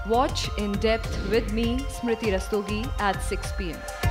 Watch In Depth with me, Smriti Rastogi, at 6 p.m.